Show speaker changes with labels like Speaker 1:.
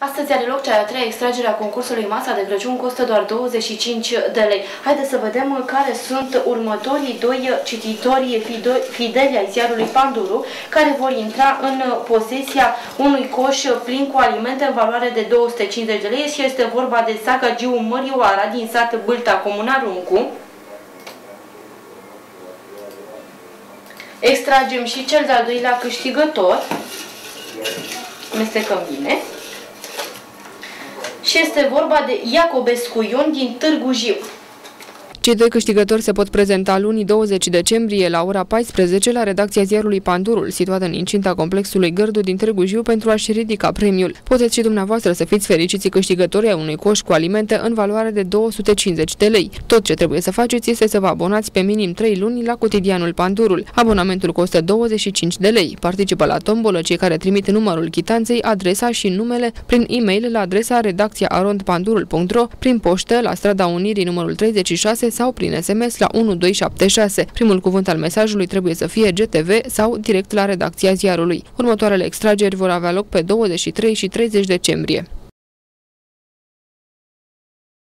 Speaker 1: Astăzi are loc cea de-a treia extragere a concursului Masa de Crăciun, costă doar 25 de lei. Haideți să vedem care sunt următorii doi cititori fideli ai ziarului Panduru, care vor intra în posesia unui coș plin cu alimente în valoare de 250 de lei și este vorba de Sagagiu Mărioara din sat Bâlta, comuna Runcu. Extragem și cel de-al doilea câștigător. Amestecăm bine. Și este vorba de Iacobescu Ion din Târgu Jiu.
Speaker 2: Cei doi câștigători se pot prezenta luni 20 decembrie la ora 14 la redacția ziarului Pandurul, situată în incinta complexului Gărdu din Târgu Jiu, pentru a-și ridica premiul. Puteți și dumneavoastră să fiți fericiți câștigători ai unui coș cu alimente în valoare de 250 de lei. Tot ce trebuie să faceți este să vă abonați pe minim 3 luni la cotidianul Pandurul. Abonamentul costă 25 de lei. Participă la tombolă cei care trimit numărul chitanței, adresa și numele prin e-mail la adresa redacția@pandurul.ro, prin poștă la Strada Unirii numărul 36 sau prin SMS la 1276. Primul cuvânt al mesajului trebuie să fie GTV sau direct la redacția ziarului. Următoarele extrageri vor avea loc pe 23 și 30 decembrie.